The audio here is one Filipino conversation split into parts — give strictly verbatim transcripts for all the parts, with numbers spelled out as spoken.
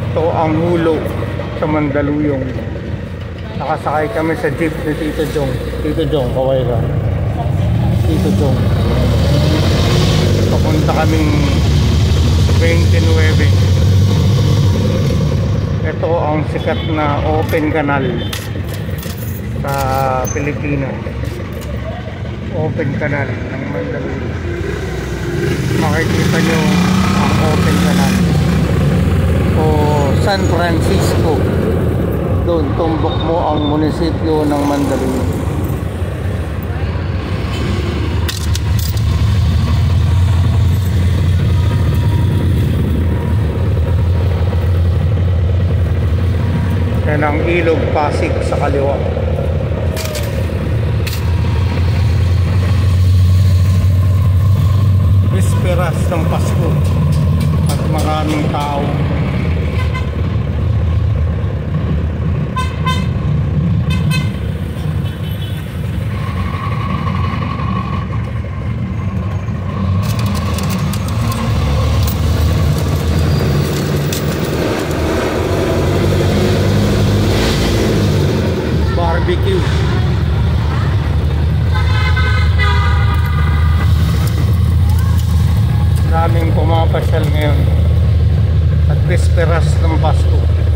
Ito ang Hulo sa Mandaluyong. Nakasakay kami sa jeep ni Tito Jong. Tito Jong, kaway ka. Tito Jong. Papunta kaming twenty-nine. Ito ang sikat na open canal sa Pilipinas. Open canal ng Mandaluyong. Makikita nyo ang open canal. O San Francisco. Doon tumbok mo ang munisipyo ng Mandaluyong. Yan ang ilog Pasig sa kaliwa. Bisperas ng Pasko at maraming tao. Barbecue. Maraming pumapasyal ngayon at bisperas ng Pasko.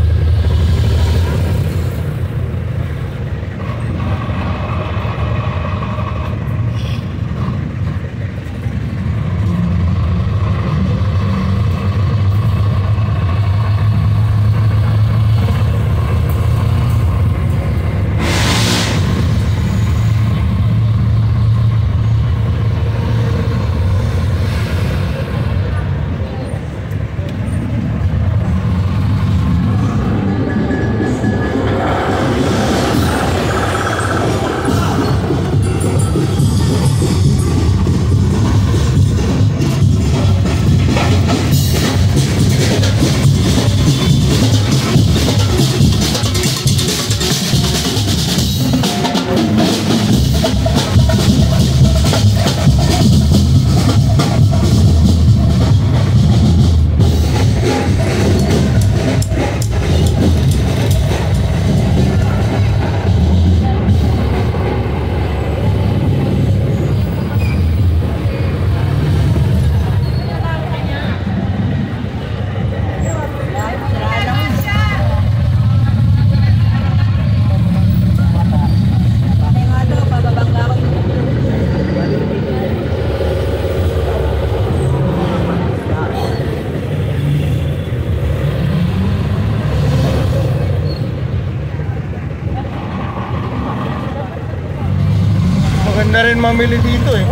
Maganda rin mamili dito eh.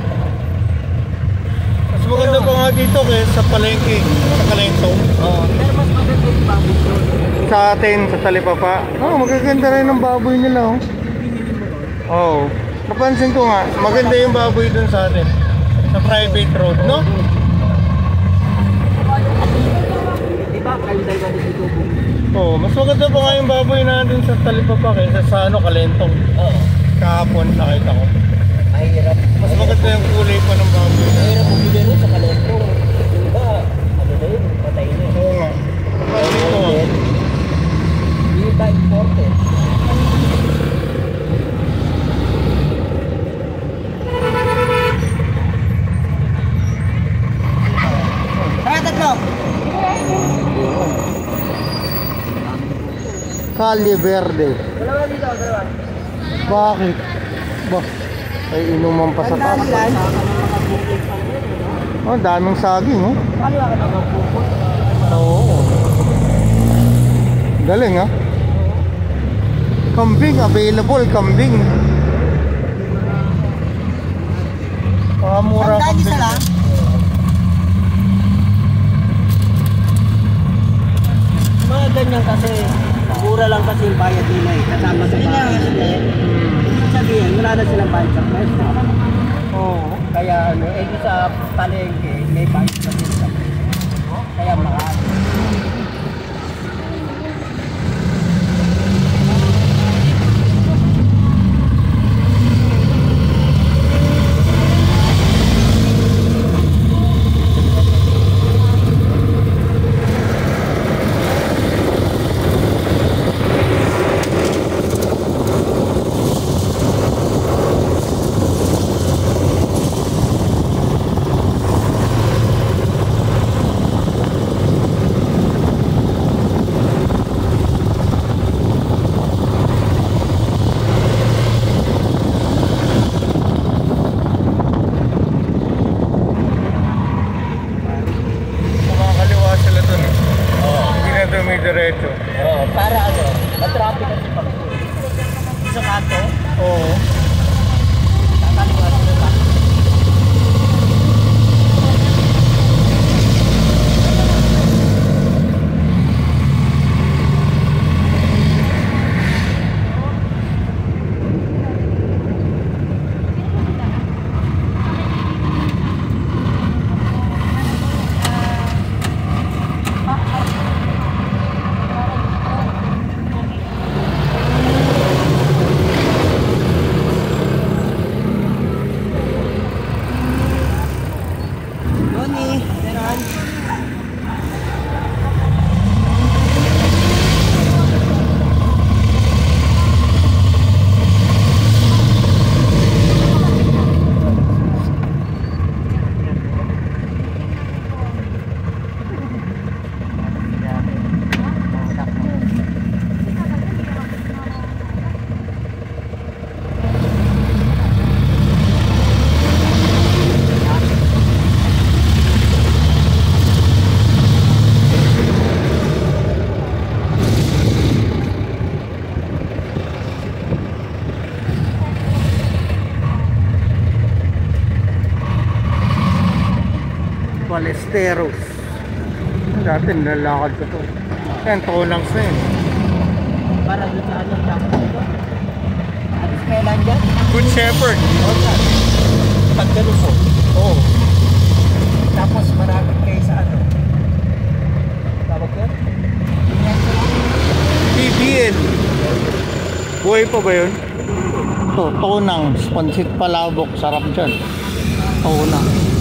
Mas maganda pa nga dito kaysa sa palengke, sa kalentong. Oo. Pero mas maganda yung baboy doon. Sa atin, sa Talipapa. Oh, magaganda rin ang baboy nila oh. Oo. Oh. Napansin ko nga, maganda yung baboy dun sa atin. Sa private road, no? Diba? Kayo dahil ka dito. Oo, mas maganda pa nga yung baboy natin sa Talipapa kaysa sa ano, kalentong. Oo. Kahapon nakita ko. Mahirap. Mas maganda yung kulay pa ng baboy. Mahirap kung bigyan nun sa kalentong. Diba? Ano na yun? Patay na yun. Oo nga. Dito nga. Hindi ba important? Kaya tatlo! Calle Verde. Dalawa dito, dalawa. Bakit? Ba? Ay inuman pa sa taas. Oh, daming saging, oh. Oo. Galing, ha? Kambing, available, kambing. Pakamura kambing. Mga ganyan kasi, mura lang kasi yung bayad nila eh. Kasama sa bahay. Sabihin, wala na silang bayad sa pwesto. Oo. Kaya ano, eh sa palengke, may bayad sa pwesto. Kaya marami. dumidiretso. Oo, para ano, na-traffic kasi pag sa kanto. Oo. Tataliwan mo na. Balesteros. Dati nilalakad ko to. Yan, tonangs na yun. Para doon sa ano, tapos ito. Alis kailan dyan? Good Shepherd. Oo nga. Pag ganun po. Oo. Tapos marami kayo sa ano. Tawag yun? P B N. Buhay pa ba yun? Ito, tonangs. Pansit palabok. Sarap dyan. Tonangs.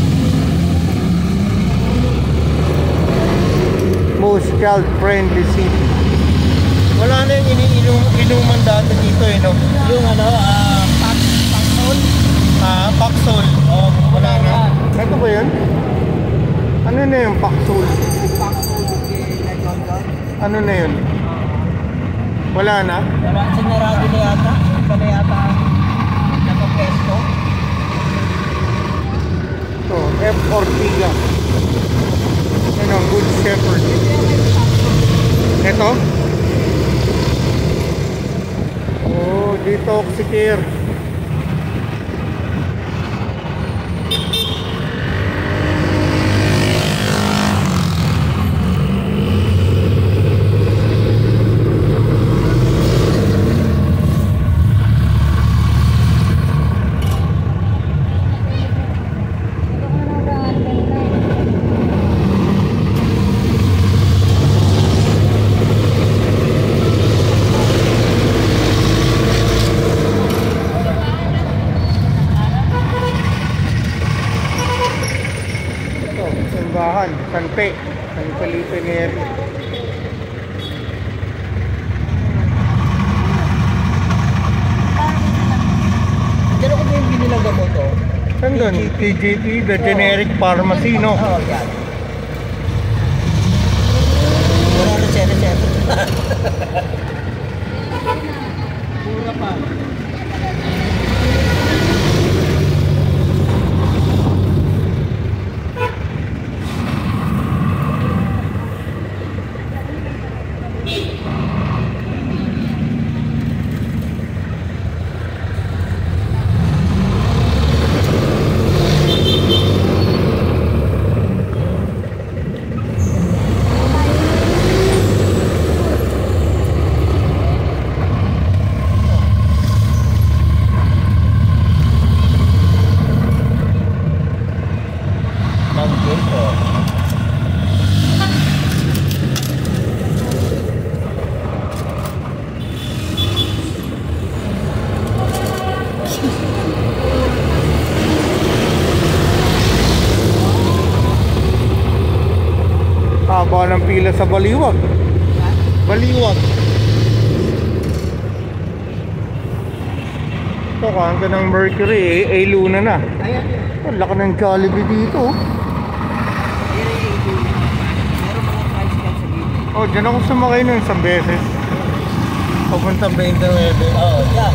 Most child-friendly city. Wala na yung iniinom inuman dati dito eh, no? Yung ano, ah, Pax, Paxol. Ah, Paxol. Oh, Wala na. Ito ba yun? Ano na yung Paxol? Paxol, Ano na yun? Wala na? wala, sinarado na yata. Iba na yata nakapesto. Ito, F. Ortiga. Yan ang Good Shepherd. Ito? Oh, detoxicare. Sanpe, San Felipe Neri. Diyan ako ba yung binilang gamot to? Saan doon? T J P, the generic pharmacy, no? Oo, oh, yan. Wala na sere-sere. Pura pa. Haba ng pila sa Baliwag. Baliwag. Ito, kanta ng Mercury, eh, ay Luna na. Ayan yun. Ang laki ng Jollibee dito. Meron mga tricycle sa gilid. Oh, dyan ako sumakay nun isang beses. Papuntang twenty-nine. Oo, yan.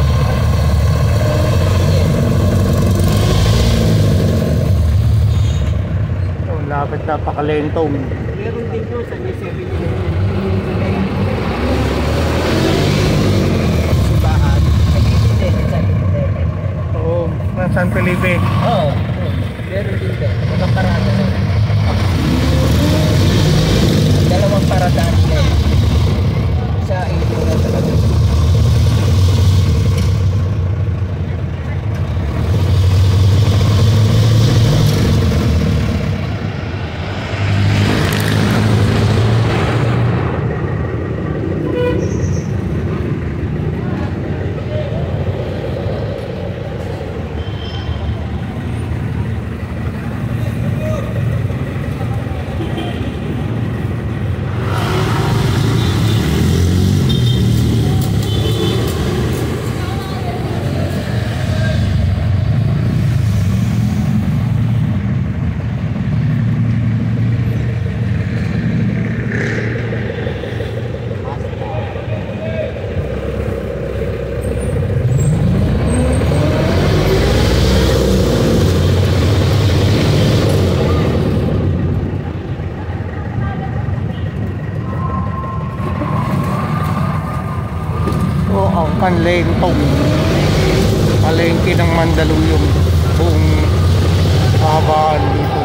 Oh, lapit napakalentong. Meron din doon sa may seven eleven. Felipe. Oo. Meron din din. Isang parada na. Dalawang paradaan na. Isa ay ito na talaga. Panlentong palengke ng Mandaluyong buong kahabaan dito.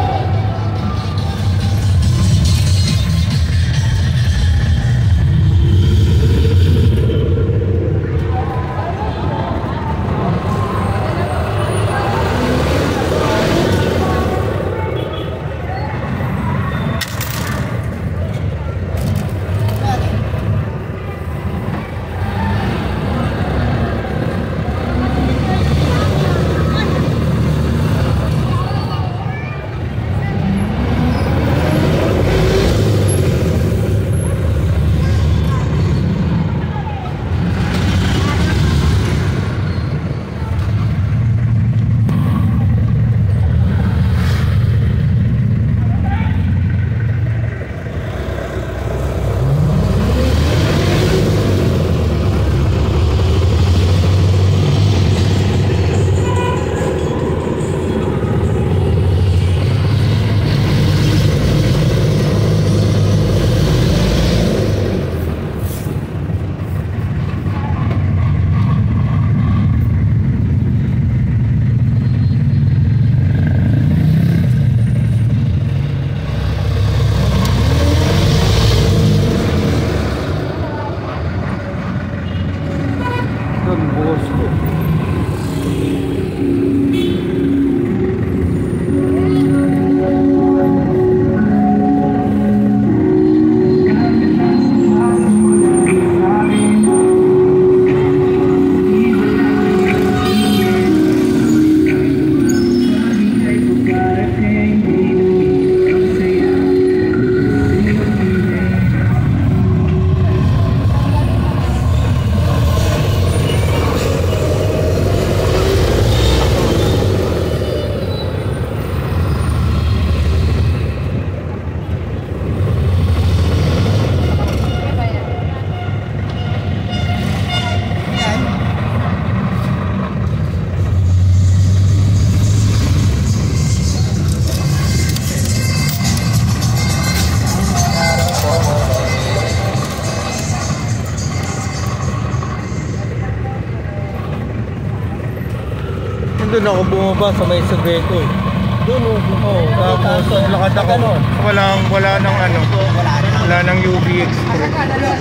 Doon ako bumaba sa may Subeco eh. Doon o. Oo, tapos lakad ako. Walang, wala nang ano. Wala nang U B Express.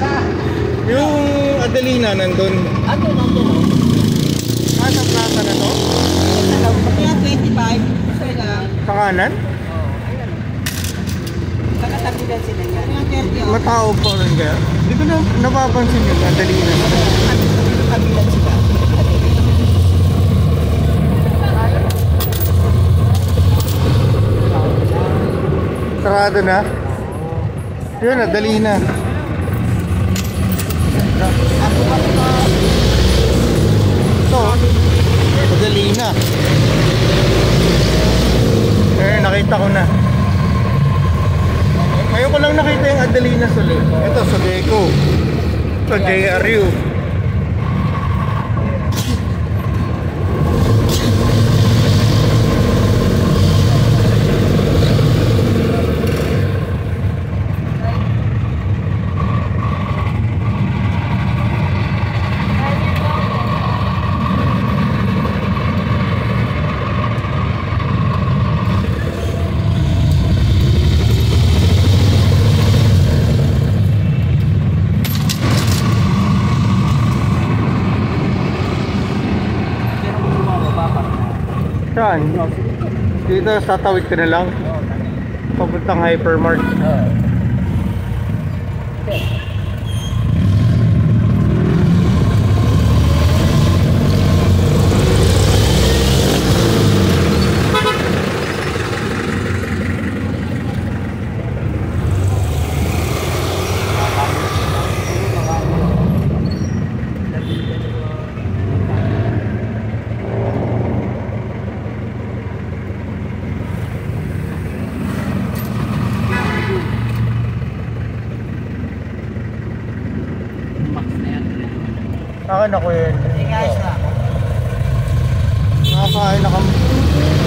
Yung Adelina nandun. Ano nandun? Ah, sa plaza na to? Kaya twenty-five. Sa kanan? Oo, ayan. Kakatabi lang sila yan. Matao pa rin kaya? Hindi ko na napapansin yung Adelina. Kakatabi lang sila. Sarado na? Yun, nadali na. Ito, nadali na. Eh, nakita ko na. Ngayon ko lang nakita yung Adelina Suli. Ito, Subeco. Ito, J R U. Saan? Dito, tatawid ka na lang. Papuntang Hypermart. Akin ako yun. Hey guys, Nakakain na kami.